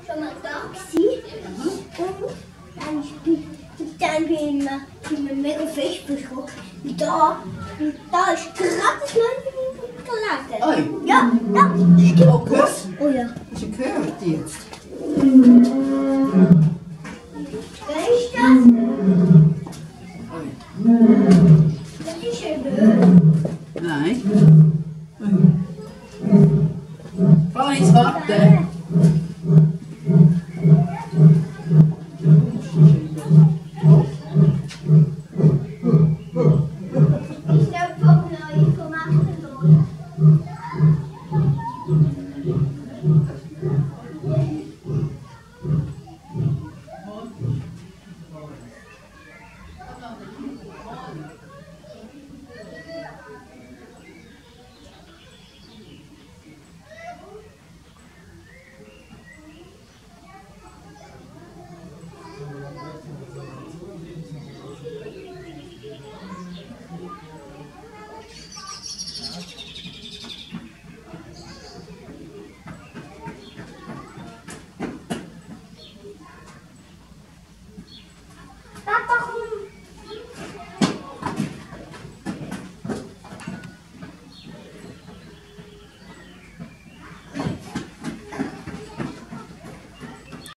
schon mal da gewesen. Und dann bin ich mir mega fest beschrocken. Und da ist gerade das neue gelegen. Ja, da, stimmt. Okay. Oh ja. Hast du gehört jetzt? Wer ist das? Das ist ein Löwe. Nein. Fahr ins Warten.